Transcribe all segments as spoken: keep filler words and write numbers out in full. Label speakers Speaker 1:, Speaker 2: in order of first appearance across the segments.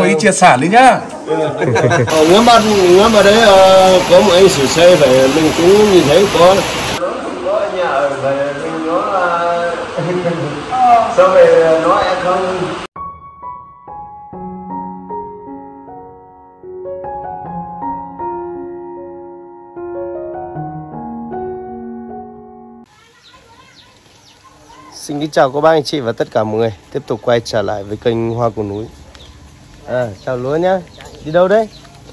Speaker 1: ý triệt sản đi nhá.
Speaker 2: Ngắm bắt ngắm ở đấy có một anh sửa xe phải mình cũng nhìn thấy có có nhà ở phải mình nó sao về nó em không.
Speaker 3: Xin kính chào các bác anh chị và tất cả mọi người. Tiếp tục quay trở lại với kênh Hoa Của Núi. À, chào Lúa nhá. Đi đâu đấy?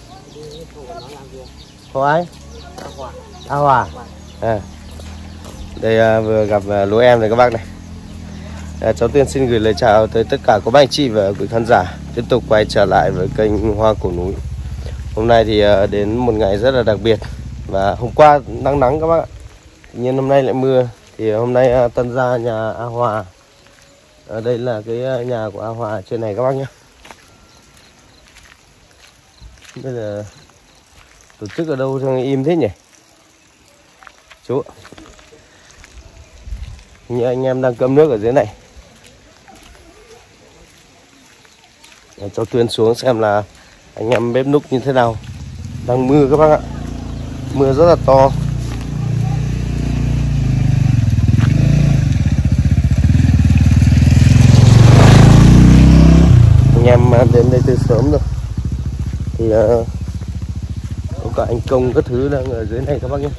Speaker 3: Có ai? A Hòa. À. Đây à, vừa gặp à, Lúa em này các bác này. À, cháu Tiên xin gửi lời chào tới tất cả các bác anh chị và quý khán giả. Tiếp tục quay trở lại với kênh Hoa Của Núi. Hôm nay thì à, đến một ngày rất là đặc biệt. Và hôm qua nắng nắng các bác ạ. Tuy nhiên hôm nay lại mưa. Thì hôm nay Tân ra nhà A Hòa. Ở đây là cái nhà của A Hòa trên này các bác nhé. Bây giờ tổ chức ở đâu cho im thế nhỉ? Chú như anh em đang cơm nước ở dưới này. Để cho Tuyên xuống xem là anh em bếp núc như thế nào. Đang mưa các bác ạ. Mưa rất là to. Anh em đến đây từ sớm rồi. Thì uh, có cả anh Công các thứ đang ở dưới này các bác nhé.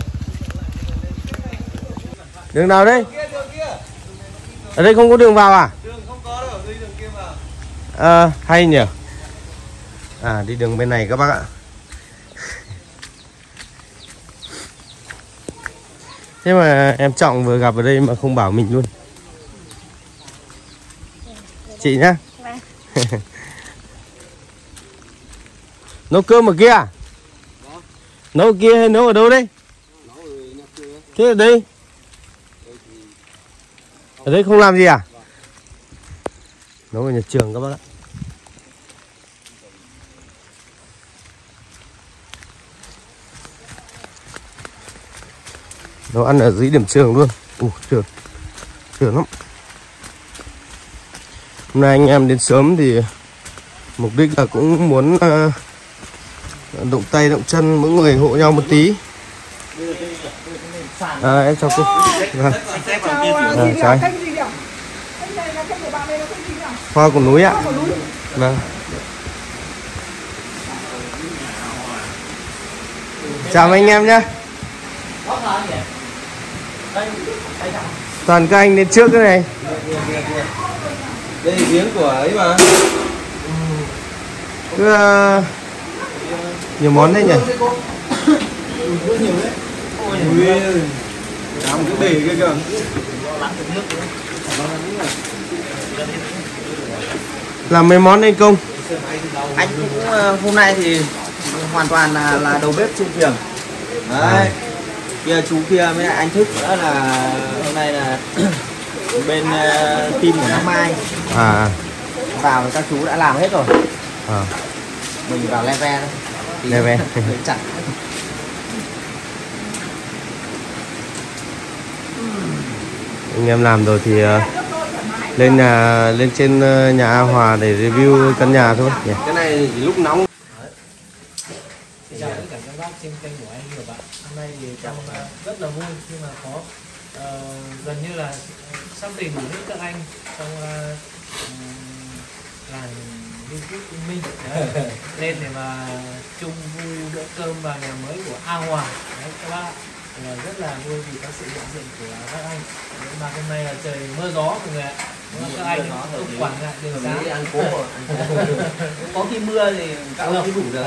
Speaker 3: Đường nào đây? Ở đây không có đường vào à? Đường không có đâu, đi đường kia vào. À, hay nhỉ. À, đi đường bên này các bác ạ. Thế mà em Trọng vừa gặp ở đây mà không bảo mình luôn. Chị nhá. Nấu cơm ở kia à? Nấu ở kia hay nấu ở đâu đây? Thế ở đây? Ở đây không làm gì à? Nấu ở nhà trường các bác ạ. Nấu ăn ở dưới điểm trường luôn. Ủa, trường trường lắm. Hôm nay anh em đến sớm thì mục đích là cũng muốn uh, động tay động chân mỗi người hộ nhau một tí. À, em chào cô. Vâng. À, chào anh. Hoa Của Núi ạ. Vâng. Chào anh em nhé. Toàn các anh đến trước cái này.
Speaker 2: Đây giếng của ấy mà.
Speaker 3: Cứ uh, nhiều món đấy nhỉ.
Speaker 2: Làm cái bể kia kìa.
Speaker 3: Làm mấy món anh Công?
Speaker 4: Anh cũng uh, hôm nay thì hoàn toàn là là đầu bếp trên thuyền. Đấy. À. Kia chú kia với anh Thức nữa là hôm nay là bên uh, team của Năm Mai.
Speaker 3: À.
Speaker 4: Vào các chú đã làm hết rồi.
Speaker 3: À.
Speaker 4: Mình vào le ve thôi.
Speaker 3: Le ve.
Speaker 4: Chặt.
Speaker 3: Anh em làm rồi thì uh, lên nhà lên trên uh, nhà A Hòa để review căn nhà thôi nhỉ.
Speaker 2: Cái này lúc nóng.
Speaker 5: Xin chào tất cả các bác trên kênh của anh nhiều bạn. Hôm nay thì trong rất là vui khi mà có uh, gần như là sắp đầy đủ hết các anh trong uh, làng YouTube Yên Minh lên để mà chung vui bữa cơm vào nhà mới của A Hòa. Đấy các bác là rất là vui vì có sự hiện diện của các anh. Đấy, mà hôm nay là trời mưa gió mọi người ạ. Các anh không quản ngại đường xá.
Speaker 4: Ăn cố rồi. Có khi mưa thì các ông đủ được.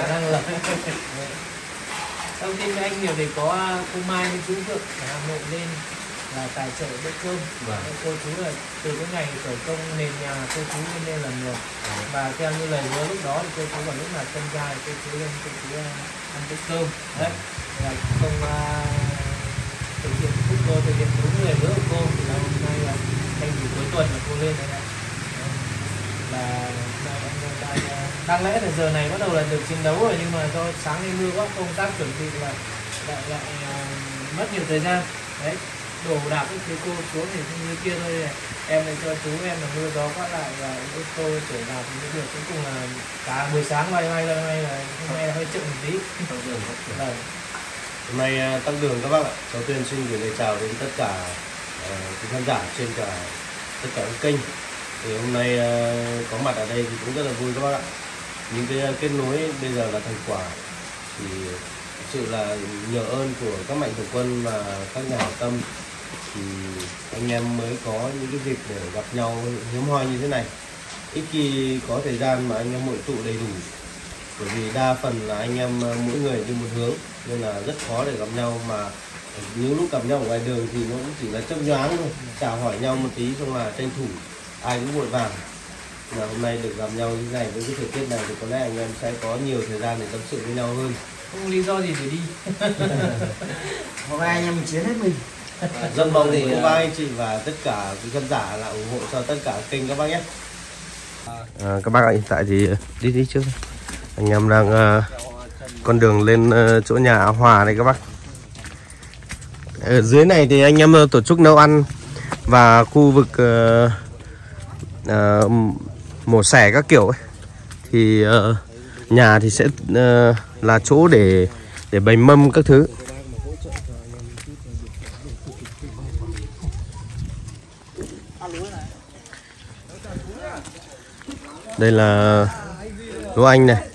Speaker 5: Thông tin với anh nhiều thì có cô Mai với chú Vượng ở Hà Nội lên là tài trợ bữa cơm. Vâng. Cô chú là từ cái ngày khởi công nền nhà cô chú lên lên làm người. Vâng. Và theo như lời hứa lúc đó thì cô chú vào lúc là tân gia cô chú lên cô chú ăn bữa cơm. Đấy là không uh, thực hiện phúc cô thực hiện đúng lời hứa của cô thì là hôm nay là anh nghỉ cuối tuần là cô lên đây này. Là đang, đang lẽ là giờ này bắt đầu là được chiến đấu rồi nhưng mà do sáng nay mưa quá công tác chuẩn bị là lại lại uh, mất nhiều thời gian. Đấy đổ đạc cái cô xuống thì như kia thôi này. em lại cho chú em là mưa gió quát lại và ô tô chở vào thì cái việc cuối cùng là cả buổi sáng may may là may là hôm nay là hơi chậm một tí. Vâng.
Speaker 3: Hôm nay tắc đường các bác ạ. Cháu Tuyên xin gửi lời chào đến tất cả uh, quý khán giả trên cả tất cả các kênh. Thì hôm nay uh, có mặt ở đây thì cũng rất là vui các bác ạ. Những cái uh, kết nối bây giờ là thành quả thì thực sự là nhờ ơn của các mạnh thường quân và các nhà hảo tâm thì anh em mới có những cái dịp để gặp nhau hiếm hoi như thế này. Ít khi có thời gian mà anh em hội tụ đầy đủ, bởi vì đa phần là anh em mỗi người đi một hướng nên là rất khó để gặp nhau, mà những lúc gặp nhau ở ngoài đường thì nó cũng chỉ là chớp nhoáng thôi, chào hỏi nhau một tí xong là tranh thủ, ai cũng vội vàng. Là hôm nay được gặp nhau như thế này với cái thời tiết này thì có lẽ anh em sẽ có nhiều thời gian để tâm sự với nhau hơn.
Speaker 5: Không lý do gì để đi.
Speaker 4: Hôm nay anh em mình chiến hết mình.
Speaker 3: Rất mong thì các bác anh chị và tất cả quý khán giả là ủng hộ cho tất cả kênh các bác nhé. À, các bác ạ, hiện tại thì đi đi trước anh em đang uh, con đường lên uh, chỗ nhà Hòa này các bác. Ở dưới này thì anh em uh, tổ chức nấu ăn và khu vực uh, uh, mổ xẻ các kiểu ấy. Thì uh, nhà thì sẽ uh, là chỗ để để bày mâm các thứ. Đây là lúa anh này.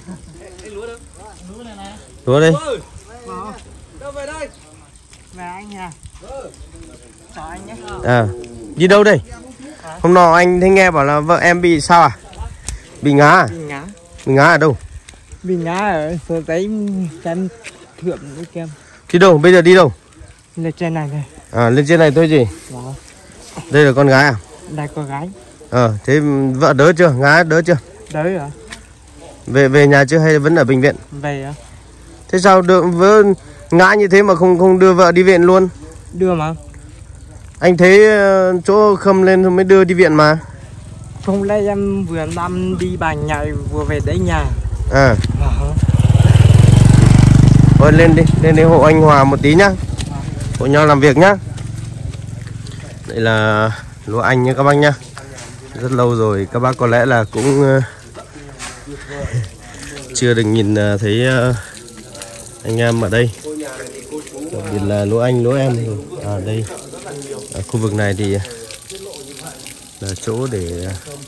Speaker 3: Lúa đây.
Speaker 4: Đâu về đây? Về anh nhà. Chào anh nhé.
Speaker 3: À, đi đâu đây? Hôm nọ anh thấy nghe bảo là vợ em bị sao à? Bị ngã à?
Speaker 1: Bị ngã.
Speaker 3: Bị ngã ở đâu?
Speaker 1: Bị ngã ở số giấy chân thượng đấy kem.
Speaker 3: Đi đâu? Bây giờ đi đâu?
Speaker 1: Lên trên này này.
Speaker 3: À, lên trên này thôi gì?
Speaker 1: Đó.
Speaker 3: Đây là con gái à?
Speaker 1: Đây con gái.
Speaker 3: Ờ, thế vợ đỡ chưa? Ngã đỡ chưa?
Speaker 1: Đỡ rồi.
Speaker 3: Về về nhà chưa hay vẫn ở bệnh viện?
Speaker 1: Về á.
Speaker 3: Thế sao được vợ ngã như thế mà không không đưa vợ đi viện luôn?
Speaker 1: Đưa mà.
Speaker 3: Anh thấy uh, chỗ khâm lên mới đưa đi viện mà.
Speaker 1: Không lẽ em vừa năm đi bàn nhảy vừa về đến nhà.
Speaker 3: À.
Speaker 1: À.
Speaker 3: Thôi lên đi, lên đi hộ anh Hòa một tí nhá. Hộ nhau làm việc nhá. Đây là lúa anh nha các bác nhá. Rất lâu rồi các bác có lẽ là cũng uh, chưa được nhìn uh, thấy uh, anh em ở đây. Đặc biệt là lúa anh, lúa em rồi. À đây, ở khu vực này thì là chỗ để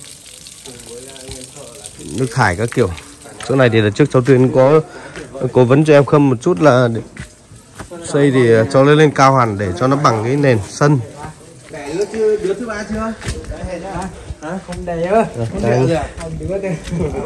Speaker 3: nước thải các kiểu. Chỗ này thì là trước cháu Tuyên có cố vấn cho em Khâm một chút là để xây thì cho lên lên cao hẳn để cho nó bằng cái nền sân.
Speaker 4: Để đứa, chưa, đứa thứ ba chưa?
Speaker 1: Hả? Không đầy ơ. Không
Speaker 3: Đây.
Speaker 1: được. Không đứa đây.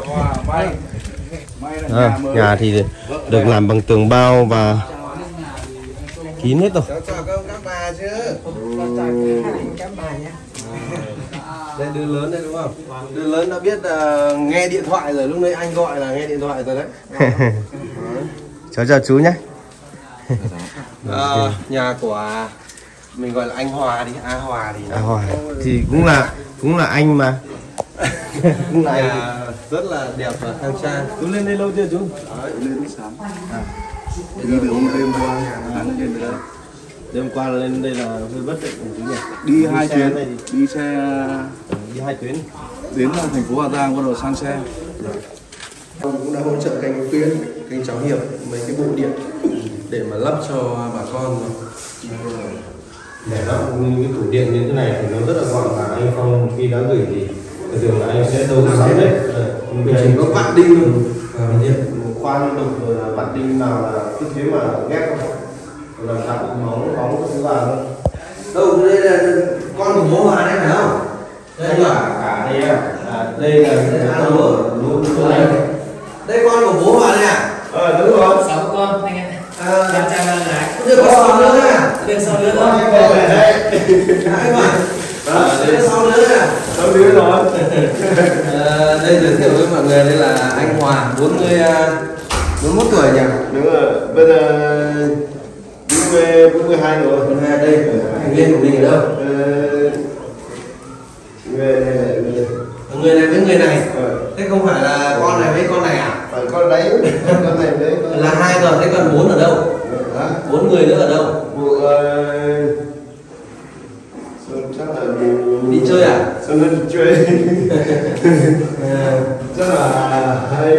Speaker 3: À, nhà thì được làm bằng tường bao và kín hết rồi.
Speaker 4: Cháu chào các ông các bà chứ?
Speaker 1: Các bà nhé.
Speaker 3: Đây đứa lớn đây đúng không? Đứa lớn đã biết uh, nghe điện thoại rồi, lúc nãy anh gọi là nghe điện thoại rồi đấy. Cháu chào chú nhé. À, nhà của mình gọi là anh Hòa đi, A Hòa thì A Hòa thì cũng là cũng là anh mà. Cũng là nhà rất là đẹp và khang trang. Chú lên đây lâu chưa chú?
Speaker 2: Đấy, lên sáng. À. Đi từ hôm đêm qua, sáng lên từ đây.
Speaker 3: Đêm qua lên đây là hơi bất định chú nhỉ?
Speaker 2: Đi, đi hai chuyến,
Speaker 3: thì...
Speaker 2: đi xe
Speaker 3: đi hai tuyến.
Speaker 2: Đến thành phố Hà Giang bắt đầu sang xe.
Speaker 3: Ông cũng đã hỗ trợ kênh Tuyến, kênh Cháu Hiệp mấy cái bộ điện để mà lắp cho bà con. Để lắp những cái tủ điện như thế này thì nó rất là gọn, và anh Phong khi đã gửi thì thường là anh sẽ đấu sắm đấy. Mình chỉ có vặn đinh thôi. Khoan đục rồi là vặn đinh nào là cứ thế mà ghép không. Làm đặt móng phóng các thứ vào thôi.
Speaker 4: Đâu, đây là con của bố Hòa đấy phải không? Đây là
Speaker 3: Cả đây à? À, đây là cái lúa lúa lúa này.
Speaker 4: đây con của bố Hòa đây à?
Speaker 3: Ờ đúng rồi.
Speaker 5: Sáu con anh em.
Speaker 4: À,
Speaker 5: Em chào là gái.
Speaker 4: Chưa có sáu nữa à?
Speaker 5: Được sáu đứa thôi.
Speaker 4: Hai bạn. Đây là sáu nữa à?
Speaker 3: Sáu đứa rồi.
Speaker 4: À, đây giới thiệu với mọi người, đây là anh Hòa, bốn mươi bốn mươi mốt tuổi nhỉ?
Speaker 3: Đúng rồi. Bây giờ bốn mươi bốn mươi hai rồi.
Speaker 4: Còn hai đây, thành viên của mình ở đâu?
Speaker 3: Người này này người.
Speaker 4: Người này với người này.
Speaker 3: Ờ.
Speaker 4: Thế không phải là con này với con này à?
Speaker 3: Phải con đấy, con này đấy. Con
Speaker 4: Là hai rồi, thế còn bốn ở đâu?
Speaker 3: hả?
Speaker 4: Bốn người nữa ở đâu?
Speaker 3: Vụ uh, chắc là vụ
Speaker 4: Đi chơi à?
Speaker 2: Sang đây chơi. Rất là hay.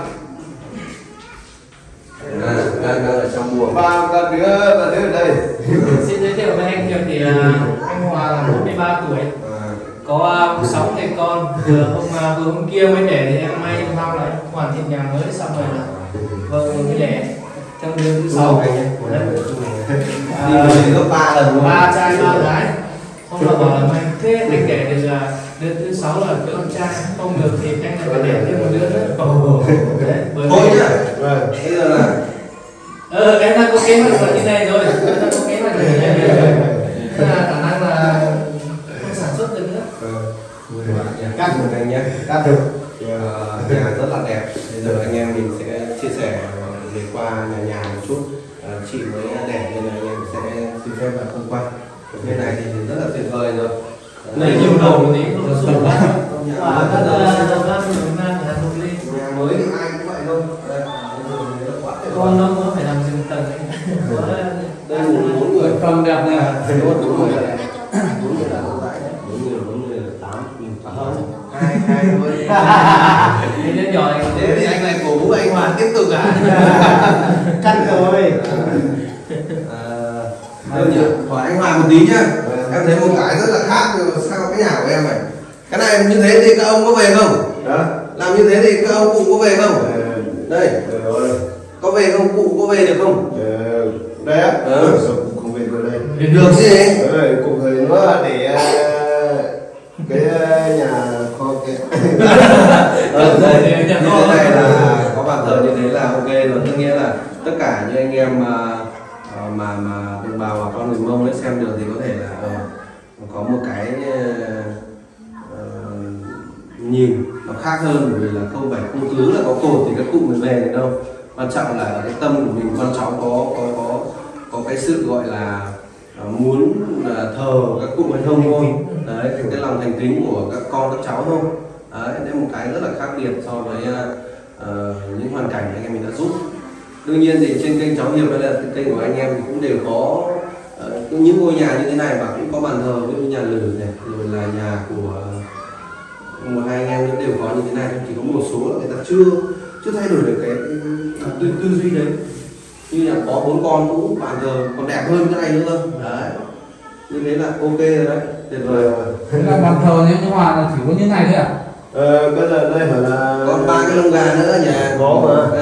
Speaker 3: À, đang đang ở trong buồng.
Speaker 2: Ba ba đứa ba đứa ở đây.
Speaker 5: Xin giới thiệu với anh Hiệp thì là anh Hòa là bốn mươi ba tuổi, có sáu người con. Vừa hôm vừa hôm kia mới đẻ thì em may mau lại hoàn thiện nhà mới xong rồi là vợ mới đẻ trong đứa thứ sáu.
Speaker 4: Đi gấp ba lần.
Speaker 5: Ba trai ba gái. Không là bảo là mày thế anh đẻ được là đứa thứ sáu là đứa con trai, không được thì anh lại phải đẻ thêm một đứa nữa. Ồ, đấy, bởi
Speaker 4: Thôi
Speaker 5: vì
Speaker 4: nhá. Bây giờ là
Speaker 5: ờ em đang có kế hoạch là như này rồi, em đang có kế hoạch là như này rồi. Thế là khả năng là không sản xuất được nữa.
Speaker 3: Cắt một cái nhé, cắt được. Nhà rất là đẹp. Bây giờ anh em mình sẽ chia sẻ về qua nhà nhà một chút. À, chị mới đẻ nên là anh em sẽ xin phép là không quay. Bên này thì rất là tuyệt vời rồi.
Speaker 5: Này nhiều đồ một tí, đồ sụp quá. Và các đồng bác của Việt Nam thì là một ly.
Speaker 3: Nhà mới thì ai cũng vậy thôi. Đây,
Speaker 5: Con nó có phải làm giường tầng ấy.
Speaker 3: đây ngủ bốn người.
Speaker 5: Phòng đẹp này.
Speaker 3: Đúng đúng rồi. Bốn người là bốn tại đấy. Bốn người bốn người là tám mình khoảng hai hai thôi.
Speaker 5: Đi đến nhỏ này.
Speaker 4: thế thì anh lại cổ vũ anh Hoàn tiếp tục à?
Speaker 1: Cắt rồi.
Speaker 3: Đâu nhỉ? Hỏi anh Hoàng một tí nhá. Em thấy một cái rất là khác sao cái nhà của em này. Cái này như thế thì các ông có về không?
Speaker 2: Đó.
Speaker 3: Làm như thế thì các ông cụ có về không? Đây.
Speaker 2: Rồi.
Speaker 3: Có về không? Cụ có về được không?
Speaker 2: Đây á.
Speaker 3: Ừ.
Speaker 2: Sao cũng không về được đây.
Speaker 3: Được gì?
Speaker 2: Rồi cụ hơi nó để cái nhà kho kia.
Speaker 3: Ở đây như thế này là có bàn thờ như thế là ok rồi. Tức nghĩa là tất cả những anh em mà mà mà đồng bào và con người Mông ấy xem được thì có thể là uh, có một cái uh, nhìn nó khác hơn, bởi vì là không phải không cứ là có cột thì các cụ mới về đâu. Quan trọng là cái tâm của mình, con cháu có có có có cái sự gọi là uh, muốn uh, thờ các cụ hay không thôi. Đấy, cái, cái lòng thành kính của các con các cháu thôi. Đấy, nên một cái rất là khác biệt so với uh, những hoàn cảnh anh em mình đã giúp. Đương nhiên thì trên kênh Cháu Hiệp hay là kênh của anh em thì cũng đều có uh, những ngôi nhà như thế này và cũng có bàn thờ, ví dụ nhà Lử này, rồi là nhà của một hai anh em cũng đều có như thế này, chỉ có một số là người ta chưa chưa thay đổi được cái, cái tư, tư duy đấy. Như là có bốn con cũng bàn thờ còn đẹp hơn cái này nữa cơ. Đấy, như thế là ok rồi đấy, tuyệt vời rồi.
Speaker 6: Thế là bàn thờ như Hòa là chỉ có như này thôi à?
Speaker 2: Ờ, bây giờ đây phải là
Speaker 3: Còn ba cái lông gà nữa ở nhà.
Speaker 2: có mà.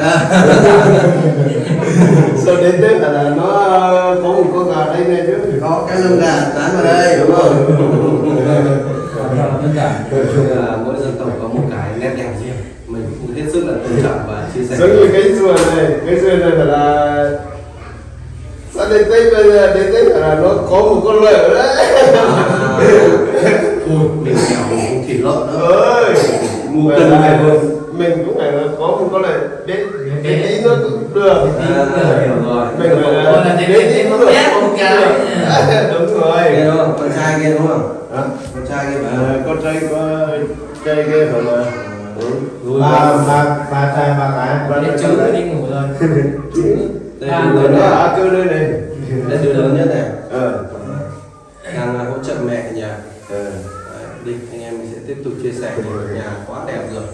Speaker 2: Sau đến Tết là, là nó có một con gà đây này chứ.
Speaker 3: Có cái lông gà dán vào đây đúng không?
Speaker 6: Bàn thờ đơn giản.
Speaker 3: Nói chung là mỗi dân tộc có một cái nét đẹp riêng, mình cũng hết sức là tôn trọng và chia sẻ.
Speaker 2: Giống như cái sườn này, cái sườn này phải là sao đến Tết bây giờ đến Tết là nó có một con lợn đấy.
Speaker 3: À, ui, mình kẻo mình cũng thịt lợn nữa.
Speaker 2: Ơi,
Speaker 3: Mua
Speaker 2: phải
Speaker 3: từng
Speaker 2: là
Speaker 3: này luôn.
Speaker 2: mình cũng phải là có một con lợn đến cái ý nó cũng được.
Speaker 3: À, hiểu rồi.
Speaker 2: Mình phải là
Speaker 5: Còn là đến đến đến một bé một cái.
Speaker 2: đúng rồi.
Speaker 3: Nghe đúng không? Con trai kia đúng không?
Speaker 2: Hả?
Speaker 3: Con trai kia phải
Speaker 2: À, con trai có trai kia phải là
Speaker 3: ba
Speaker 2: ba ba trai ba gái. Ba
Speaker 5: Đến
Speaker 2: trai
Speaker 5: chứ
Speaker 2: ba
Speaker 5: đi
Speaker 2: gái.
Speaker 5: ngủ rồi.
Speaker 3: đây
Speaker 5: À,
Speaker 3: đứa lớn
Speaker 2: Nó
Speaker 3: nhất.
Speaker 2: ở kêu đây này.
Speaker 3: Đây đứa lớn nhất này.
Speaker 2: Ờ.
Speaker 3: Đang hỗ trợ mẹ ở nhà.
Speaker 2: Ờ.
Speaker 3: Đấy, đi anh em mình sẽ tiếp tục chia sẻ về nhà quá đẹp rồi.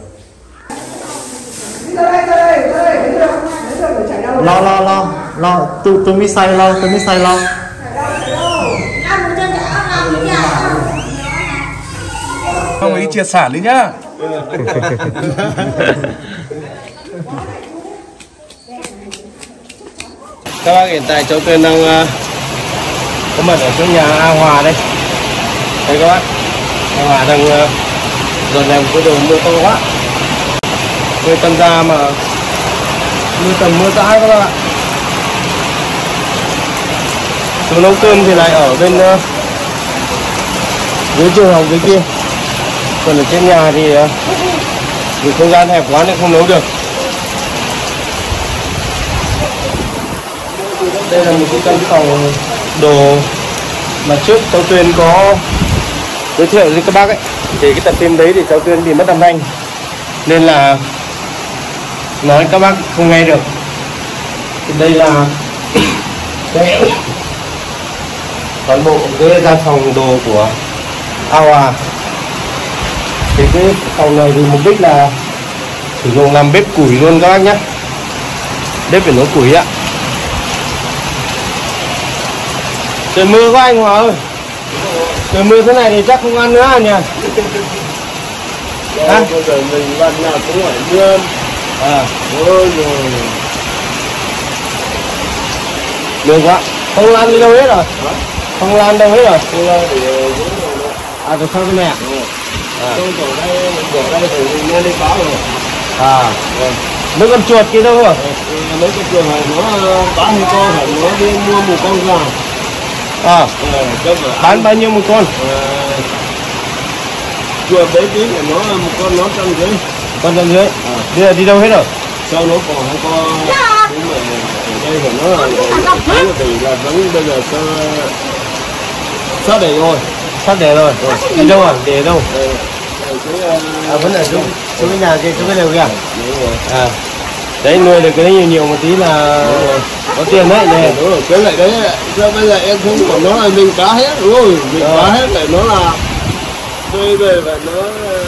Speaker 1: Lo lo lo lo tôi tôi mới say lo tôi mới say lo.
Speaker 7: Không ấy triệt sản đi nhá.
Speaker 3: Các bác hiện tại cháu Tuyên đang uh, có mặt ở chỗ nhà A Hòa đây. Đây các bác, A Hòa đang uh, dọn dẹp cái đồ mưa to quá. Mưa tầm ra mà mưa tầm mưa dãi các bác ạ. Chú nấu cơm thì lại ở bên uh, dưới trường học dưới kia. Còn ở trên nhà thì uh, vì không gian hẹp quá nên không nấu được. Đây là một cái căn phòng đồ mà trước cháu Tuyên có giới thiệu với các bác ấy, thì cái tập phim đấy thì cháu Tuyên bị mất âm thanh nên là nói các bác không nghe được. Thì đây là cái toàn bộ cái gian phòng đồ của ao à. Thì cái tàu này thì mục đích là sử dụng làm bếp củi luôn các bác nhé, bếp để nấu củi ạ. Trời mưa quá anh Hòa ơi, trời mưa thế này thì chắc không ăn nữa à nhỉ?
Speaker 2: À? Bây giờ mình lần nào cũng phải mưa.
Speaker 3: À,
Speaker 2: ôi rồi.
Speaker 3: mưa quá, không lan đi đâu hết rồi, không lan đâu hết rồi.
Speaker 2: Không lan thì
Speaker 3: à từ sau cái này à?
Speaker 2: À. Tôi ở đây, mình ở đây thì mình nghe đi báo rồi.
Speaker 3: À, mấy con chuột kia đâu rồi?
Speaker 2: Mấy con chuột này nó bán hay con phải nó đi mua một con gà.
Speaker 3: À,
Speaker 2: ờ,
Speaker 3: bán bao nhiêu một con?
Speaker 2: Ờ, chuột đấy tí thì nó một con nó trăm dưới.
Speaker 3: Con trăm dưới.
Speaker 2: À.
Speaker 3: Bây giờ đi đâu hết rồi?
Speaker 2: Sau nó còn hai con. Đúng rồi, ở đây thì nó là thì là vẫn bây giờ cho sắp để rồi.
Speaker 3: Sắp để rồi. rồi. Đi đâu à? Để đâu?
Speaker 2: Đây.
Speaker 3: À, vẫn ở chỗ chỗ cái nhà kia, chỗ cái lều kìa. À, đấy nuôi được cái đấy nhiều nhiều một tí là có tiền đấy nè.
Speaker 2: Đúng rồi, cái này đấy, cho bây giờ em không còn nó là mình cá hết, đúng rồi, mình
Speaker 3: ờ.
Speaker 2: cá hết để nó là nuôi về và nó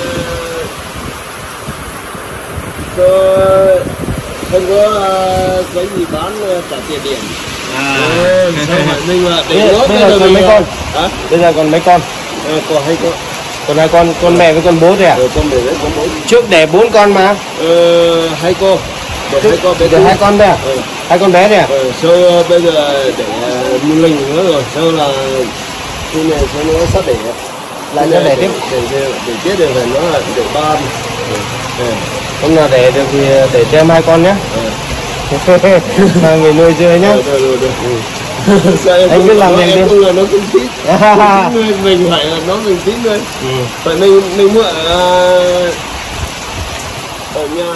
Speaker 2: cho không có cái gì bán trả tiền điện.
Speaker 3: À,
Speaker 2: ừ, sao vậy mình là để
Speaker 3: bây,
Speaker 2: nó
Speaker 3: bây giờ còn mấy con?
Speaker 2: Hả?
Speaker 3: Bây giờ còn mấy con?
Speaker 2: À, còn hai con.
Speaker 3: Còn hai con, con mẹ với con bố thôi à?
Speaker 2: Rồi con để đấy con bố.
Speaker 3: Trước để bốn con mà.
Speaker 2: Ờ, hai con. Để hai con bé.
Speaker 3: Để hai con đây à?
Speaker 2: Ừ.
Speaker 3: Hai con bé này à?
Speaker 2: Ờ, sau bây giờ để một linh nữa rồi, sau là cái này sau nó sắp để
Speaker 3: lại nữa để tiếp
Speaker 2: để để để tiếp được rồi nó là để ba.
Speaker 3: Hôm nào để được thì để cho em hai con nhé. Mà người nuôi chưa nhá.
Speaker 2: Được được được. Sao em
Speaker 3: anh biết làm gì đi.
Speaker 2: Là nó cũng thích. Mình mình phải là nó mình thích thôi.
Speaker 3: Ừ.
Speaker 2: Phải mình mình mua ở ở nhà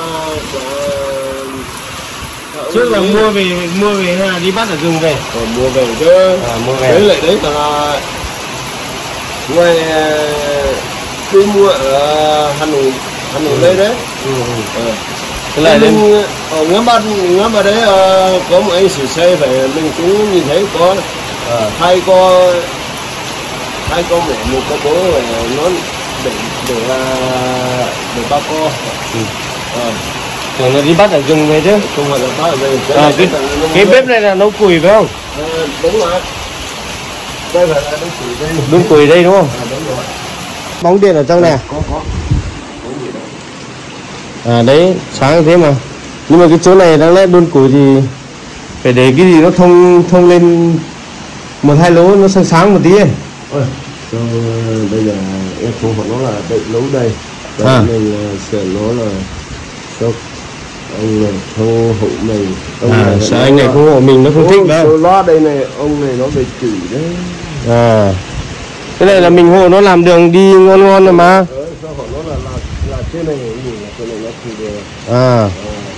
Speaker 3: trước là mua về mua về hay là đi bắt ở rừng về?
Speaker 2: Ờ, mua về chứ.
Speaker 3: À, mua về.
Speaker 2: Đấy lại đấy là ngoài đi mua ở Hà Nội, Hà Nội đây đấy.
Speaker 3: Ừ. ừ.
Speaker 2: Ờ.
Speaker 3: Thế lại
Speaker 2: mình
Speaker 3: lên
Speaker 2: ở ngắm bắt ngắm ở đấy uh, có một anh sửa xe phải mình cũng nhìn thấy có
Speaker 3: à.
Speaker 2: hai con hai con mẹ một con bố và nó để để là để ba con.
Speaker 3: Ừ.
Speaker 2: À.
Speaker 3: Tưởng là đi bắt ở rừng về chứ.
Speaker 2: Không phải là bắt ở đây.
Speaker 3: À, cái, cái bếp này là nấu củi phải không?
Speaker 2: À, đúng rồi. Đây phải là nấu củi đây.
Speaker 3: Đun củi đây đúng không?
Speaker 2: À, đúng rồi.
Speaker 3: Bóng điện ở trong này.
Speaker 2: Có có.
Speaker 3: À đấy, sáng như thế mà. Nhưng mà cái chỗ này đáng lẽ đun củi thì phải để cái gì nó thông thông lên một hai lỗ nó sáng sáng một tí ấy.
Speaker 2: Ôi, cho bây giờ em không phải nó là đậy nấu đây. Và
Speaker 3: À.
Speaker 2: mình sửa nó là cho anh này không hộ mình. Ông
Speaker 3: À,
Speaker 2: này
Speaker 3: sợ
Speaker 2: nó
Speaker 3: anh này
Speaker 2: là-
Speaker 3: không hộ mình nó không thích
Speaker 2: Ôi,
Speaker 3: đâu.
Speaker 2: tôi lo đây này, ông này nó về chửi đấy.
Speaker 3: À, cái này là mình hộ nó làm đường đi ngon ngon rồi mà.
Speaker 2: Ờ, sao họ nói là là là cái này cái gì là cái này nó thì đều.
Speaker 3: À,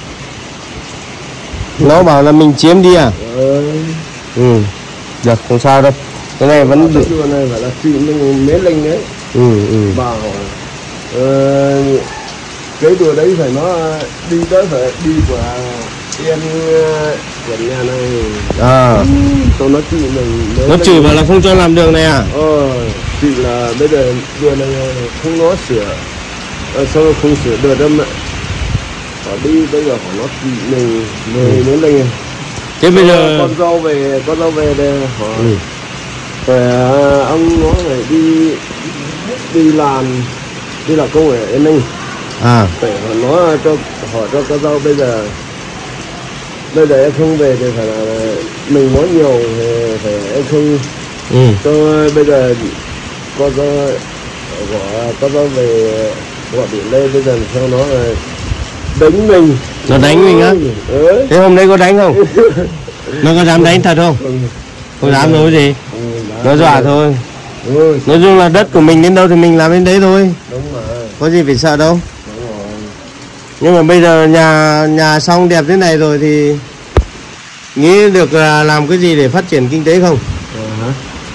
Speaker 3: nó bảo là mình chiếm đi à?
Speaker 2: Ờ,
Speaker 3: Ừ, được không sao đâu. Cái này vẫn
Speaker 2: cái
Speaker 3: được.
Speaker 2: đùa này phải là chị mình mến linh đấy.
Speaker 3: Ừ, ừ.
Speaker 2: Bảo ờ, cái đùa đấy phải nó đi tới phải đi của em của nhà này.
Speaker 3: À,
Speaker 2: Tôi nói chị mình mến
Speaker 3: nó
Speaker 2: linh.
Speaker 3: chửi bảo là không cho làm đường này à?
Speaker 2: Ờ, chị là bây giờ đùa này không nó sửa. Ờ, sao không sửa được đâu mà. Họ đi bây giờ họ nói chị mình về mến linh.
Speaker 3: Thế bây giờ
Speaker 2: con dâu về con dâu về đây họ
Speaker 3: ừ.
Speaker 2: phải à, ông nói phải đi đi làm đi làm công ở Yên Ninh,
Speaker 3: à
Speaker 2: phải họ nói cho hỏi cho con dâu bây giờ bây giờ em không về thì phải là mình muốn nhiều thì phải em không
Speaker 3: ừ.
Speaker 2: cho bây giờ con dâu gọi con dâu về gọi điện lên bây giờ sao nó là đánh mình.
Speaker 3: Nó đánh mình á?
Speaker 2: Ừ.
Speaker 3: Thế hôm nay có đánh không? Nó có dám đánh thật không? Không dám nói gì.
Speaker 2: Ừ,
Speaker 3: Nó dọa thôi.
Speaker 2: ừ,
Speaker 3: Nói chung là đất của mình đến đâu thì mình làm đến đấy thôi.
Speaker 2: đúng rồi,
Speaker 3: Có gì phải sợ đâu.
Speaker 2: đúng rồi.
Speaker 3: Nhưng mà bây giờ nhà nhà xong đẹp thế này rồi thì nghĩ được là làm cái gì để phát triển kinh tế không?
Speaker 2: Ờ, hả?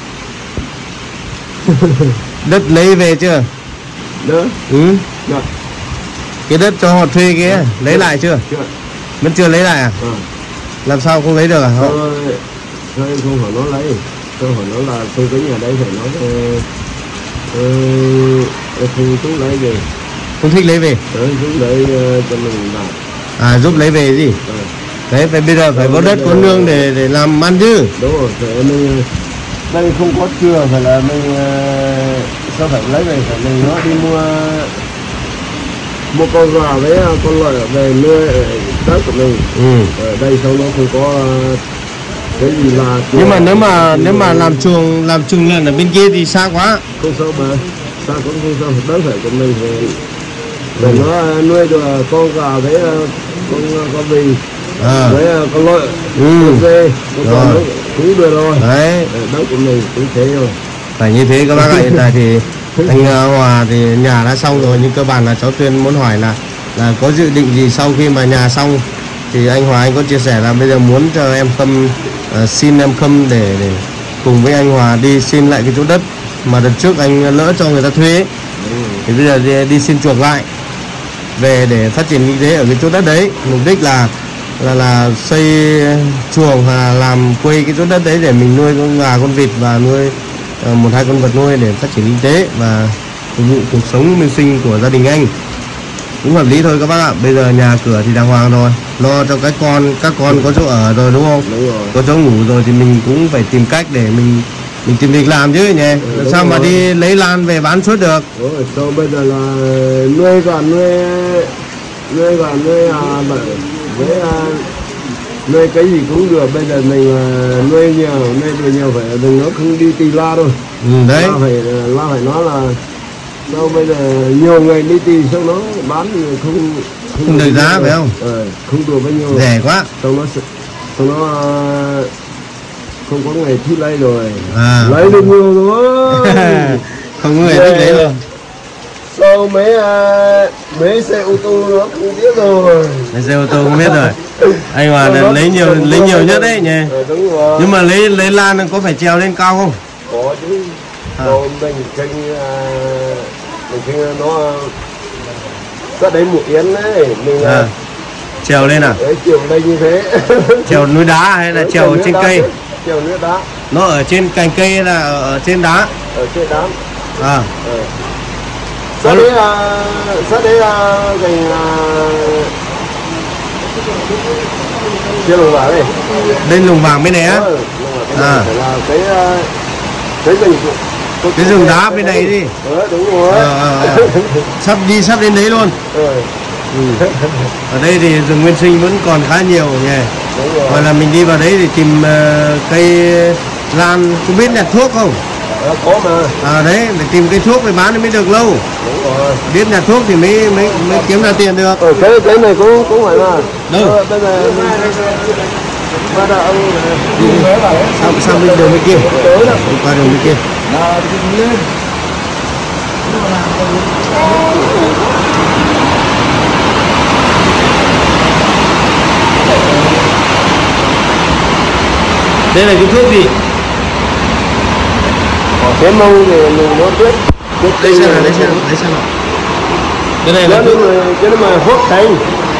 Speaker 3: Đất lấy về chưa?
Speaker 2: Đỡ.
Speaker 3: Ừ.
Speaker 2: Được.
Speaker 3: Cái đất cho họ thuê kia lấy lại chưa?
Speaker 2: Chưa.
Speaker 3: Vẫn chưa lấy lại à?
Speaker 2: Ờ.
Speaker 3: Làm sao không lấy được à? Họ...
Speaker 2: Thôi, thôi không phải nó lấy. Tôi hỏi nó là tôi cái nhà đấy phải nói ờ, thì chúng lấy về.
Speaker 3: Không thích lấy về.
Speaker 2: Đấy, chúng lấy uh, cho mình làm.
Speaker 3: À, giúp lấy về gì?
Speaker 2: Ừ.
Speaker 3: Đấy, phải bây giờ phải có đất có nương để để làm ăn chứ.
Speaker 2: Đúng rồi, phải mình đây không có chưa phải là mình uh, sao phải lấy về, phải mình nó đi mua mua con gà với con lợn về nuôi ở đất của mình.
Speaker 3: Ừ.
Speaker 2: Ở đây sau nó không có uh, cái gì là.
Speaker 3: Nhưng mà nếu mà nếu mà làm chuồng làm chuồng lợn ở bên kia thì xa quá.
Speaker 2: Không sao mà, xa cũng không sao, đỡ phải của mình thì để nó nuôi được con gà với con con vịt.
Speaker 3: À.
Speaker 2: Với con lợn,
Speaker 3: Ừ.
Speaker 2: con dê, con
Speaker 3: Rồi.
Speaker 2: con cũng được rồi.
Speaker 3: Đấy,
Speaker 2: Đất của mình cũng thế rồi.
Speaker 3: phải như thế các bác ạ. Hiện tại thì anh uh, Hòa thì nhà đã xong rồi, nhưng cơ bản là cháu Tuyên muốn hỏi là là có dự định gì sau khi mà nhà xong. Thì anh Hòa anh có chia sẻ là bây giờ muốn cho em Khâm uh, xin em Khâm để, để cùng với anh Hòa đi xin lại cái chỗ đất mà đợt trước anh lỡ cho người ta thuê ấy. Thì bây giờ đi, đi xin chuộc lại về để phát triển kinh tế ở cái chỗ đất đấy. Mục đích là là là xây chuồng và làm quây cái chỗ đất đấy để mình nuôi con gà con vịt và nuôi uh, một hai con vật nuôi để phát triển kinh tế và phục vụ cuộc sống mưu sinh của gia đình anh. Cũng hợp lý thôi các bác ạ. Bây giờ nhà cửa thì đàng hoàng rồi, lo cho các con các con có chỗ ở rồi đúng không?
Speaker 2: Đúng rồi.
Speaker 3: Có chỗ ngủ rồi thì mình cũng phải tìm cách để mình mình tìm việc làm chứ nhỉ.
Speaker 2: Ừ,
Speaker 3: sao mà
Speaker 2: rồi.
Speaker 3: đi lấy lan về bán suốt được.
Speaker 2: Đúng rồi, sau bây giờ là nuôi gà nuôi nuôi gà nuôi à, bở- với à, nuôi cái gì cũng được. Bây giờ mình à, nuôi nhiều nuôi được nhiều phải đừng nó không đi tì la đâu.
Speaker 3: Ừ, đấy.
Speaker 2: La phải la phải nói là sau bây giờ nhiều người đi tì sau nó bán thì không
Speaker 3: Không được giá phải không?
Speaker 2: Ờ, không được bao nhiêu.
Speaker 3: Rẻ quá.
Speaker 2: Sau nó sau nó à, không có ngày thích lấy rồi.
Speaker 3: À.
Speaker 2: Lấy được nhiều rồi.
Speaker 3: Không có người thích lấy luôn.
Speaker 2: Sau mấy à, mấy xe ô tô nó không biết rồi.
Speaker 3: Lấy xe ô tô không biết rồi. Anh Hòa là lấy nhiều lấy nhiều nhất đấy nhỉ.
Speaker 2: Ờ, đúng rồi.
Speaker 3: Nhưng mà lấy lấy lan có phải trèo lên cao không?
Speaker 2: Có chứ.
Speaker 3: À.
Speaker 2: Còn mình kênh à, mình kênh nó rất đấy một yến đấy mình
Speaker 3: À. Trèo lên à?
Speaker 2: đấy chiều đây như thế.
Speaker 3: Trèo núi đá hay là trèo trên cây?
Speaker 2: Trèo nước đá.
Speaker 3: Nó ở trên cành cây hay là ở, ở trên đá?
Speaker 2: Ở trên đá.
Speaker 3: À.
Speaker 2: Ờ. Sát đấy là sát đấy là cành à, trên lồng vàng đây.
Speaker 3: Lên lùng vàng bên này á?
Speaker 2: Ờ,
Speaker 3: À.
Speaker 2: à. Là cái cái rừng
Speaker 3: Cái rừng đá bên này đi.
Speaker 2: Ờ, đúng rồi.
Speaker 3: Ờ, ờ, ờ. Sắp đi sắp đến đấy luôn.
Speaker 2: Ờ,
Speaker 3: Ừ. Ở đây thì rừng nguyên sinh vẫn còn khá nhiều nhỉ.
Speaker 2: đúng rồi.
Speaker 3: Hoặc là mình đi vào đấy để tìm ờ, cây lan, có biết nhặt thuốc không?
Speaker 2: Ờ, có mà.
Speaker 3: À đấy, để tìm cây thuốc để bán thì mới được lâu.
Speaker 2: Đúng rồi.
Speaker 3: Biết nhặt thuốc thì mới mới mới kiếm ra tiền được.
Speaker 2: Ờ, cái cái này cũng cũng phải là.
Speaker 3: Đâu?
Speaker 2: Ờ, bây giờ bắt đầu ông
Speaker 3: Đi đi. Sang sang bên đường bên kia.
Speaker 2: tới đó.
Speaker 3: Đi qua đường bên kia.
Speaker 2: Là đi lên.
Speaker 3: Đây là cái thuốc gì?
Speaker 2: Có cái mông thì mình nó biết.
Speaker 3: Lấy xem nào, lấy xem nào, lấy xem nào. Cái này là
Speaker 2: Cái
Speaker 3: thuốc.
Speaker 2: này mà cái này mà hốt khánh.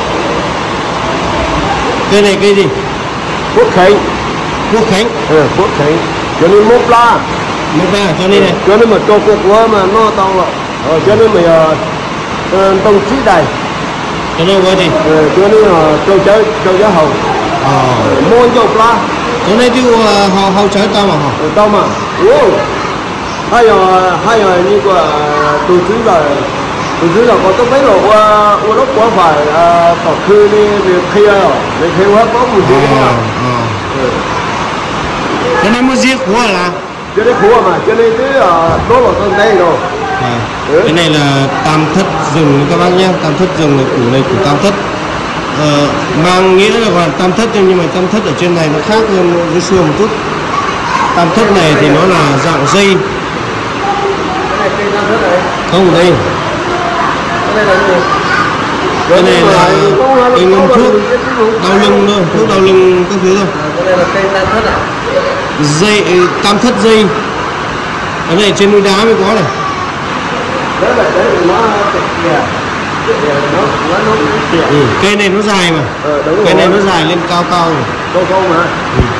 Speaker 3: Cây này cây gì?
Speaker 2: Hốt khánh.
Speaker 3: Thuốc khánh.
Speaker 2: Ờ, hốt khánh. Cho nên mốc la.
Speaker 3: Một ra cho nên này.
Speaker 2: Cho nên mà cho cuộc quá mà nó tao rồi. Ờ, cho nên mình ờ, ờ, tông trí đầy.
Speaker 3: Cho nên có gì?
Speaker 2: Ờ, cho nên là cho chơi cho giá hầu.
Speaker 3: Ờ.
Speaker 2: Mua dầu la.
Speaker 3: Chỗ này chứ hầu hầu trái tao mà hả?
Speaker 2: Ở đâu mà. Wow. Hay là hay là như của tôi chứ là tôi chứ là có tôi thấy là qua qua lúc quá phải tỏ khư đi về kia rồi về kia quá có một gì đó.
Speaker 3: Ờ. Cái này mua giết của là?
Speaker 2: Cho nên khua mà cho nên cái đó là con đây rồi.
Speaker 3: À. Cái này là tam thất rừng các bác nhé. Tam thất rừng là củ này củ tam thất. Ờ, mang nghĩa là còn tam thất nhưng mà tam thất ở trên này nó khác hơn với xưa một chút. Tam thất này thì nó là dạng dây.
Speaker 2: Cái này cây tam thất này.
Speaker 3: Không đây.
Speaker 2: Cái này là gì?
Speaker 3: Cái này là cây ngâm thuốc đau lưng thôi, thuốc đau lưng các thứ thôi.
Speaker 2: Cái này là cây tam thất à?
Speaker 3: Dây tam thất dây. Cái này trên núi đá mới có này.
Speaker 2: Đấy là đấy nó kìa. Nó nó nó kìa.
Speaker 3: Ừ, cây này nó dài mà.
Speaker 2: Ờ, đúng rồi.
Speaker 3: Cây này nó dài lên cao cao rồi.
Speaker 2: Câu câu mà.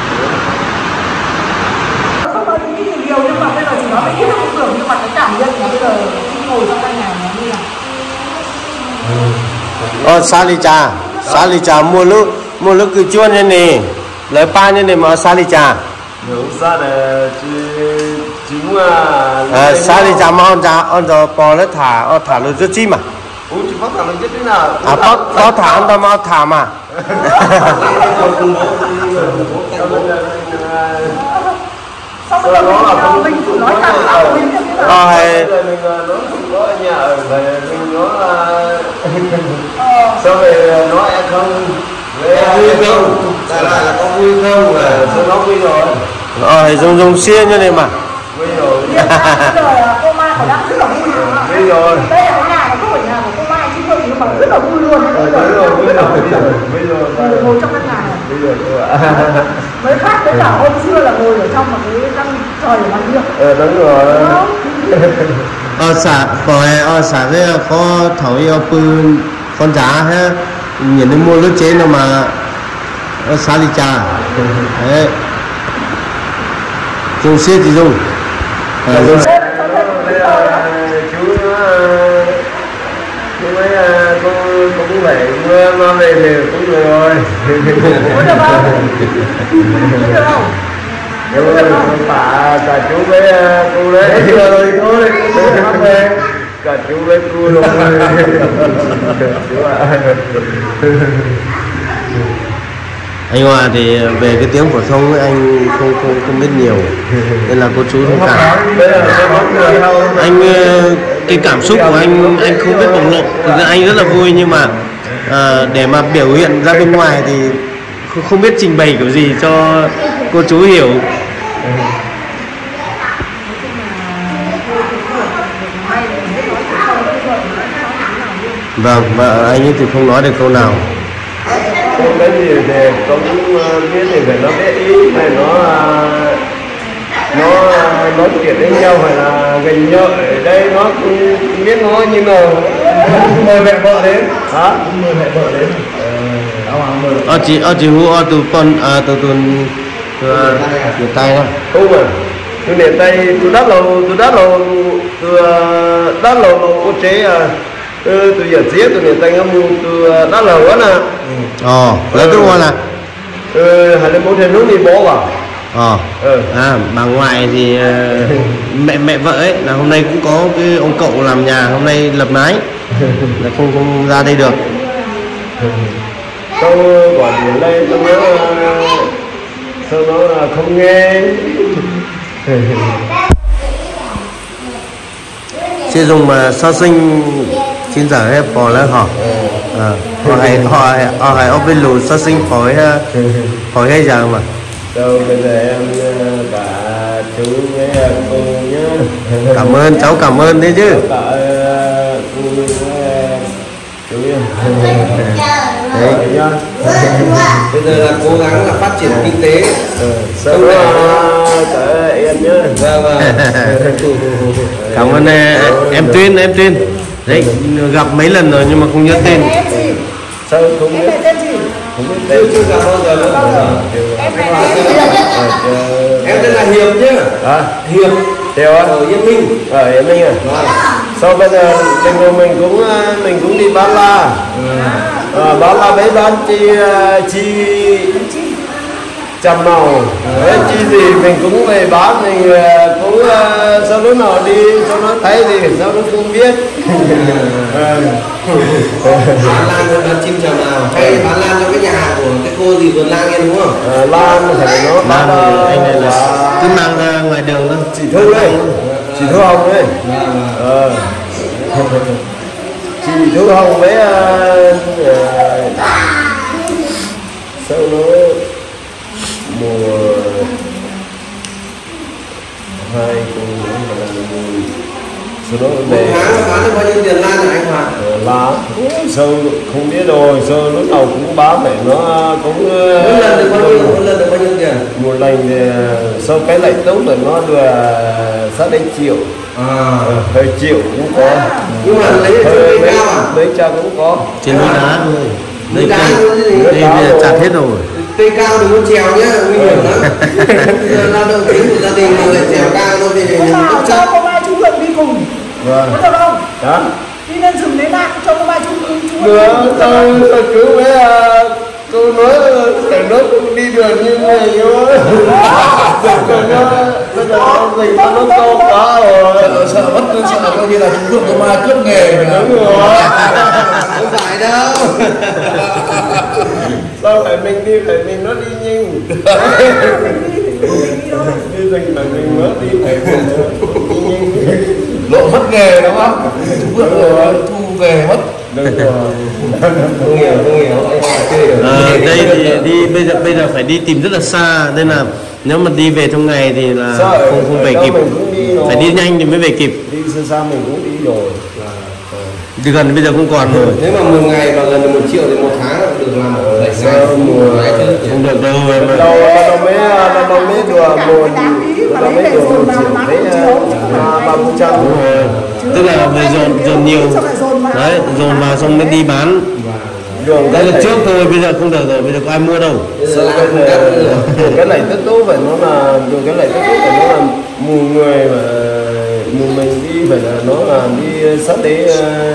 Speaker 8: Nhiều nhưng mà bây giờ chỉ nói về ít thông thường nhưng mà cái cảm nhận
Speaker 3: Ờ sa lì trà, sa lì trà mua lúc mua lúc cứ chuôn như này, lấy ba như này mà sa lì trà.
Speaker 2: Nấu sa là chỉ chỉ mà.
Speaker 3: À sa lì trà mà ăn trà ăn cho bò nó thả ăn thả luôn rất chi mà.
Speaker 2: Ủa chỉ phát thả lên chết thế nào?
Speaker 3: À có có thả ăn tao mà thả mà.
Speaker 2: Sau đó là không mình cũng nói thẳng là mình
Speaker 3: Ờ hay
Speaker 2: mình nói không có nhà ở về mình nói sau về nói em không
Speaker 3: vui không? Tại lại là có vui không?
Speaker 2: sao nó vui rồi.
Speaker 3: Ờ hay dùng dùng xiên như này mà.
Speaker 2: Vui rồi.
Speaker 8: Rồi cô Mai còn đang rất là vui.
Speaker 2: Vui rồi.
Speaker 8: Đây là cái nhà mà không phải nhà của cô Mai chứ không nhưng mà rất là vui luôn.
Speaker 2: Vui rồi, vui rồi, vui rồi.
Speaker 8: Ngồi trong căn nhà này.
Speaker 2: Vui rồi.
Speaker 8: Mới khác với cả hôm xưa là ngồi ở trong một cái căn trời ở ngoài kia.
Speaker 2: Ờ đúng rồi.
Speaker 3: Ờ xả khỏi ờ xả cái có thổi yêu pư con giá ha nhìn đến mua nước chế nào mà ờ xả đi trà đấy dùng xiết thì dùng à, dùng
Speaker 2: Chú chú mấy cô cũng vậy mà về thì cũng được rồi.
Speaker 8: Có được không? Có được không?
Speaker 2: Nhưng mà bà cả chú với cô đấy rồi thôi cô về cả chú với cô luôn chú ạ.
Speaker 3: anh Hòa thì về cái tiếng phổ thông ấy, anh không không không biết nhiều nên là cô chú thông cảm anh cái cảm xúc của anh anh không biết bộc lộ thực ra anh rất là vui nhưng mà à, để mà biểu hiện ra bên ngoài thì không, không biết trình bày kiểu gì cho cô chú hiểu. Vâng, và anh ấy thì không nói được câu nào.
Speaker 2: Không cái gì thì cũng biết thì phải nó biết ý hay nó nó nói chuyện với nhau hay là gần nhau ở đây nó cũng biết nói như nào. Mời mẹ vợ đến hả? Mời mẹ vợ đến.
Speaker 3: Ờ chị ờ chị hú ờ từ con ờ từ tuần từ từ tay đó.
Speaker 2: Không à. Từ miền Tây từ đất lầu từ đất lầu từ đất lầu cô chế à. Ừ, từ giờ giết từ miền Tây nó mua từ đất lầu á nè.
Speaker 3: Ờ, lấy cái ngon à?
Speaker 2: Ừ, hay là mua thêm nước đi bó vào.
Speaker 3: Ờ.
Speaker 2: Ừ.
Speaker 3: À, bà ngoại thì uh, mẹ mẹ vợ ấy là hôm nay cũng có cái ông cậu làm nhà hôm nay lập mái là không không ra đây được.
Speaker 2: Xong gọi điện lên xong nó xong nó không nghe.
Speaker 3: Chị dùng mà so sinh xin giờ hay bò lá họ à, họ hay họ hay họ hay ở bên lù so sinh phổi phổi hay giờ mà
Speaker 2: Đâu bây giờ em cả chú với cô nhá.
Speaker 3: Cảm ơn cháu cảm ơn đấy chứ.
Speaker 2: Cả cô với chú nhá.
Speaker 3: Đấy.
Speaker 2: Nhá.
Speaker 4: Bây giờ là cố gắng là phát triển kinh tế.
Speaker 2: Sau đó cả em nhá.
Speaker 4: Vâng vâng.
Speaker 3: Cảm ơn em Tuyên em Tuyên đấy gặp mấy lần rồi nhưng mà không nhớ tên.
Speaker 2: Sao không biết
Speaker 8: Tên gì?
Speaker 2: không biết tên
Speaker 4: Chưa gặp bao giờ nữa.
Speaker 8: Em này này.
Speaker 4: Em tên là Hiệp nhá.
Speaker 2: à
Speaker 4: Hiệp
Speaker 2: Điều á
Speaker 4: ở Yên Minh.
Speaker 2: ở Yên Minh à. Sau bây giờ mình của mình cũng mình cũng đi bán la. À, bán la với bán chi chi trăm màu đấy, chi gì mình cũng về bán mình cũng sau lúc nào đi sau nó thấy thì sau nó không biết.
Speaker 4: Bán lan cho bán chim chào nào hay bán lan cho cái nhà hàng của cái cô gì vườn lan kia đúng không?
Speaker 2: À, lan phải nó
Speaker 3: Lan
Speaker 2: bán
Speaker 3: thì anh này là cứ mang ra ngoài đường thôi.
Speaker 2: chị Thu đấy, chị Thu Hồng đấy. Ờ. Chị Thu Hồng với uh, uh, sau nó mùa hai cùng là mùa sau đó
Speaker 4: Một
Speaker 2: về
Speaker 4: tháng là bán được bao nhiêu tiền lan hả anh Hòa?
Speaker 2: lá sâu không biết rồi sâu lúc nào cũng bán vậy nó cũng
Speaker 4: Mỗi lần được bao nhiêu? Mỗi lần được bao nhiêu tiền?
Speaker 2: một lần thì sau cái lạnh tốt rồi nó được sát đến triệu.
Speaker 4: À.
Speaker 2: Hơi triệu cũng có
Speaker 4: Nhưng mà lấy ở trên cây cao à?
Speaker 2: lấy cha cũng có
Speaker 3: Trên núi đá thôi. Đây
Speaker 4: Núi đá
Speaker 3: cây
Speaker 4: luôn chứ gì?
Speaker 3: đây bây giờ chặt hết rồi.
Speaker 4: Cây cao đừng có trèo nhá, nguy hiểm lắm. Giờ lao động chính của gia đình mà lại trèo cao thôi thì
Speaker 8: Hôm
Speaker 4: đừng
Speaker 8: nào
Speaker 4: có
Speaker 8: cho
Speaker 4: chắc.
Speaker 8: cô Mai chú Huyền đi cùng.
Speaker 2: vâng
Speaker 8: Có được không?
Speaker 2: Hả?
Speaker 8: Đi lên rừng lấy lạc cho cô ba chú chú chú.
Speaker 2: Được, tôi tôi cứu với cô nói thằng đó cũng đi đường như này nhưng mà đừng nó bây giờ nó dịch nó to quá rồi.
Speaker 7: Sợ mất sợ coi như là chúng được công an cướp nghề rồi.
Speaker 2: Đúng rồi.
Speaker 3: Không phải đâu.
Speaker 2: Sao phải mình đi phải mình nó đi nhưng đi dịch phải mình nó đi phải mình đi nhưng
Speaker 7: Lộ mất nghề đúng không? Chúng được rồi thu về mất.
Speaker 2: đúng rồi.
Speaker 3: Không hiểu, không hiểu. À, đây thì đi bây giờ bây giờ phải đi tìm rất là xa nên là nếu mà đi về trong ngày thì là
Speaker 2: Sao
Speaker 3: không không về
Speaker 2: đâu
Speaker 3: kịp.
Speaker 2: mình cũng đi rồi.
Speaker 3: Phải đi nhanh thì mới về kịp.
Speaker 2: Đi xa xa mình cũng đi rồi.
Speaker 3: Đi gần bây giờ không còn rồi. Nếu mà mười ngày mà gần một triệu thì một tháng được làm ở lại
Speaker 2: Sao mùa
Speaker 3: không được đâu em ơi.
Speaker 2: đâu nó mới nó nó mới được một nó mới được một triệu đấy ba mươi trăm.
Speaker 3: Đúng rồi. Tức là về dồn dồn nhiều đấy, dồn vào xong mới đi bán.
Speaker 2: Đường
Speaker 3: Đây là trước thôi, bây giờ không được rồi, bây giờ có ai mua đâu.
Speaker 2: Đường cái này tất tố phải nó là đường cái này tất tố phải nó là mù người mà mù mình đi phải là nó là đi sắp đến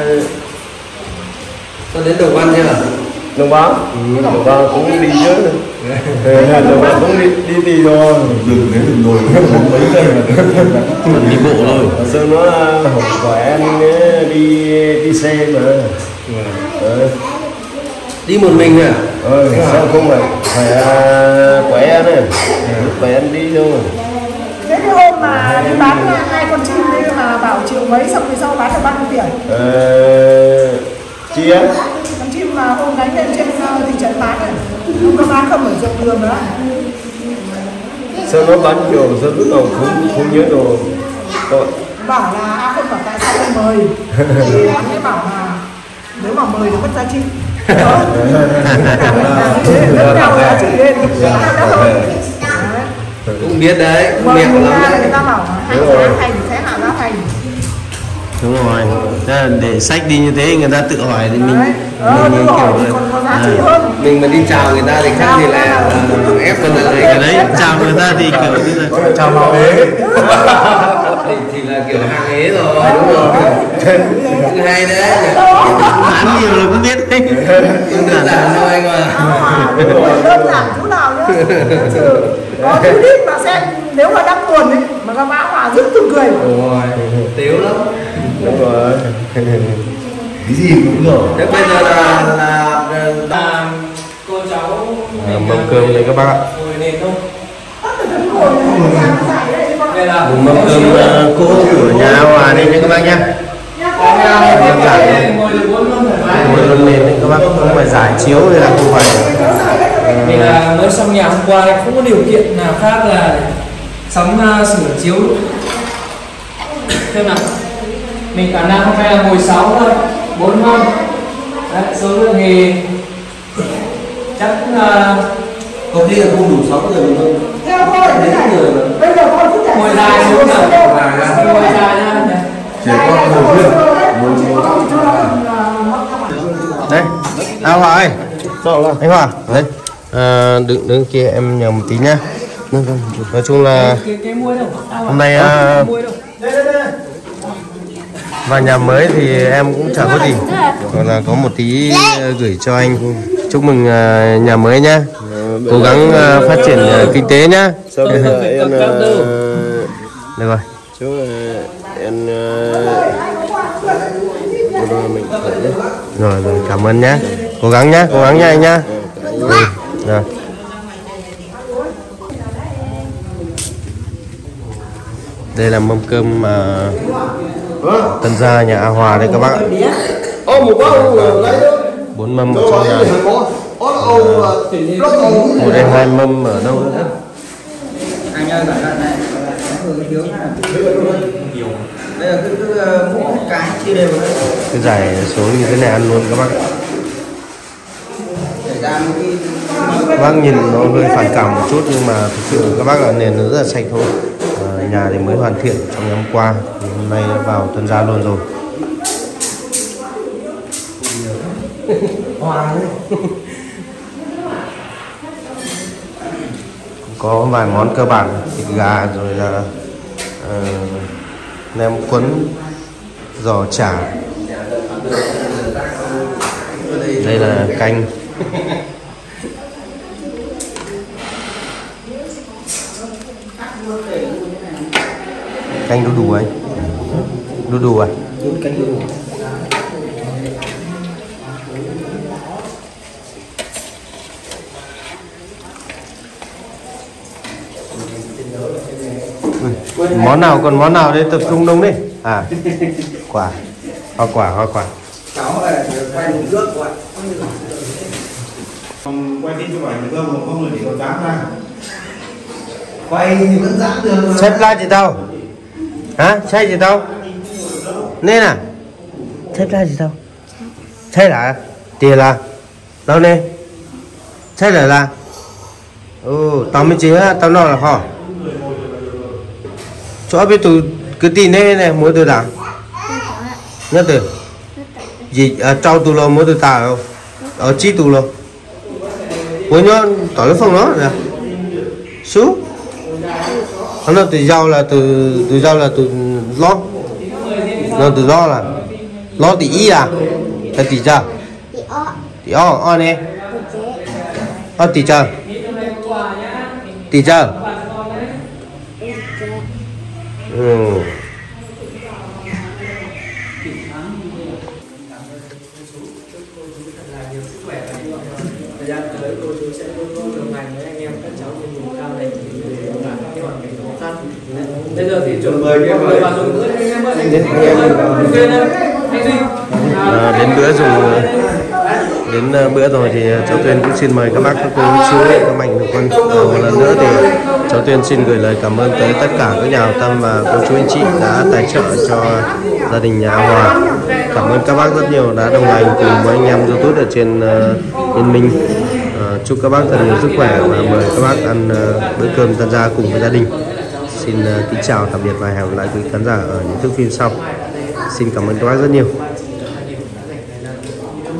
Speaker 3: Sao đến đồng văn chưa?
Speaker 2: đồng bá đồng bá cũng đi chứ đồng bá cũng đi đi đi rồi
Speaker 7: Đừng đến đừng ngồi mấy giây mà
Speaker 3: Còn đi bộ thôi.
Speaker 2: sao nó học của em đi đi xe mà ờ.
Speaker 3: Đi một mình à?
Speaker 2: Ờ, sao không phải phải à, của em này phải em đi thôi.
Speaker 8: Thế cái hôm mà đi bán hai con chim đấy mà bảo triệu mấy xong rồi sau bán được bao nhiêu tiền?
Speaker 2: Ờ, chi á?
Speaker 8: Con chim mà hôm đánh lên trên uh, thị trấn bán này, không có bán không ở dọc đường nữa.
Speaker 2: Sao nó bán nhiều sao lúc nào không không nhớ rồi. Rồi.
Speaker 8: Bảo là à, không bảo tại sao không mời thì anh ấy bảo là nếu mà mời thì mất giá trị. Đó. Rất cao giá trị lên.
Speaker 3: Cũng biết đấy, cũng
Speaker 8: Mời
Speaker 3: miệng
Speaker 8: người
Speaker 3: lắm
Speaker 8: ta
Speaker 3: đấy.
Speaker 8: người ta bảo hai giá thành sẽ hạ giá thành.
Speaker 3: Đúng rồi, thế là để sách đi như thế người ta tự hỏi thì mình
Speaker 8: Đấy. Ờ,
Speaker 3: mình
Speaker 8: tự hỏi
Speaker 3: kiểu
Speaker 8: thì còn có giá
Speaker 3: à,
Speaker 8: trị hơn.
Speaker 3: mình mà đi chào người ta thì khác gì là uh, ép con lại cái đấy chào người ta thì kiểu như là
Speaker 7: chào màu ế.
Speaker 3: thì, thì là kiểu hàng ế rồi đúng rồi. Thứ hai đấy bán nhiều rồi cũng biết đấy, không đơn giản đâu anh mà.
Speaker 8: Đơn giản chỗ nào nhá. Có thứ đít mà xem nếu mà đang buồn ấy mà các bác hòa rất từng cười.
Speaker 3: Đúng rồi, tiếu lắm.
Speaker 2: Đúng rồi.
Speaker 7: Cái gì cũng rồi.
Speaker 3: Thế bây giờ là là,
Speaker 5: là cô cháu
Speaker 3: là mâm cơm đây các bác ạ.
Speaker 5: ngồi nền thôi. Đây là
Speaker 3: Mâm cơm uh, cỗ của nhà Hòa đây nha các bác nhá. Đơn giản thôi.
Speaker 5: ngồi được bốn mâm thoải mái.
Speaker 3: Ngồi luôn nền đấy các bác, không phải giải chiếu hay là không phải
Speaker 5: Vì là mới xong nhà hôm qua không có điều kiện nào khác là sắm uh, sửa chiếu. Thế nào? Mình khả năng hôm nay là ngồi sáu thôi, bốn mâm. Đấy, số lượng thì chắc uh,
Speaker 3: có khi là không đủ sáu người mà thôi.
Speaker 8: Theo tôi thế này, bây giờ con cứ
Speaker 5: ngồi dài xuống nào, ngồi dài nha.
Speaker 7: Chỉ có một viên.
Speaker 3: Đây, à Hòa ơi,
Speaker 2: Sao là?
Speaker 3: anh Hòa, đấy, à, đứng đứng kia em nhờ một tí nhá. Nói chung là
Speaker 5: Cái cái muôi đâu?
Speaker 3: hôm nay à, vào nhà mới thì em cũng chả có gì, còn là có một tí gửi cho anh chúc mừng uh, nhà mới nhá, cố gắng uh, phát triển uh, kinh tế nhá.
Speaker 2: Sao bây giờ em
Speaker 3: Được rồi.
Speaker 2: chú em rồi mình
Speaker 3: Rồi rồi, cảm ơn nhá, cố gắng nhá, cố gắng nha anh nhá. Ừ, rồi. Đây là mâm cơm mà Tân gia nhà A Hòa đây các bác ạ. Bốn mâm ở trong nhà. Một đây hai mâm ở đâu nữa?
Speaker 4: Anh ơi, bảo này thiếu nhiều. Đây là cứ cứ mỗi cái chia đều đấy.
Speaker 3: Cứ giải số như thế này ăn luôn các bác ạ.
Speaker 4: Để ra một cái
Speaker 3: Các bác nhìn nó hơi phản cảm một chút nhưng mà thực sự các bác là nền nó rất là sạch thôi. À, nhà thì mới hoàn thiện trong năm qua, thì hôm nay đã vào Tân gia luôn rồi. Có vài món cơ bản, thịt gà rồi là uh, nem cuốn giò chả. Đây là canh. Canh đu đủ anh. Đu đủ à?
Speaker 4: Canh đu đủ.
Speaker 3: Món nào còn món nào đây tập trung đông đi. À, quả, hoa quả, hoa quả.
Speaker 4: Cháu là quay một nước của bạn.
Speaker 7: Quay tin chụp ảnh được không? Không được để còn dám ra.
Speaker 4: Quay thì vẫn dám được.
Speaker 3: Xếp lại chị tao. Hả? Xếp chị tao. Nên à? Xếp lại chị tao. Xếp lại. Tiền là. Đâu nè? Xếp lại là. Ừ, tao mới chế tao nói là họ. Chỗ biết tụi cứ tin đây này mỗi từ đã. Nhớ từ. Gì à, trâu tụi lo mỗi từ ta đâu. Ở chi tụi lo. Với nhớ tỏi cái phòng đó nè. Xuống. Nó từ rau là từ từ rau là từ lo. Nó từ lo là lo thì y à. Là tỷ chưa? Tỷ o o nè. O tỷ chưa? Tỷ chưa? Ừ.
Speaker 1: Thời gian tới cô chú sẽ luôn luôn đồng hành với anh em các cháu trên vùng cao này để gặp cái hoàn cảnh khó khăn. Bây giờ thì chuẩn mời mọi người vào dùng bữa anh em ơi. Anh Duy.
Speaker 3: À, đến bữa dùng đến bữa rồi thì cháu Tuyên cũng xin mời các bác các cô chú các mạnh thường quân. À, một lần nữa thì cháu Tuyên xin gửi lời cảm ơn tới tất cả các nhà hảo tâm và cô chú anh chị đã tài trợ cho gia đình nhà Hòa. Cảm ơn các bác rất nhiều đã đồng hành cùng với anh em YouTube ở trên uh, Yên Minh. Uh, chúc các bác thật nhiều sức khỏe và mời các bác ăn uh, bữa cơm tan gia cùng với gia đình. Xin uh, kính chào tạm biệt và hẹn gặp lại quý khán giả ở những thước phim sau. Xin cảm ơn các bác rất nhiều.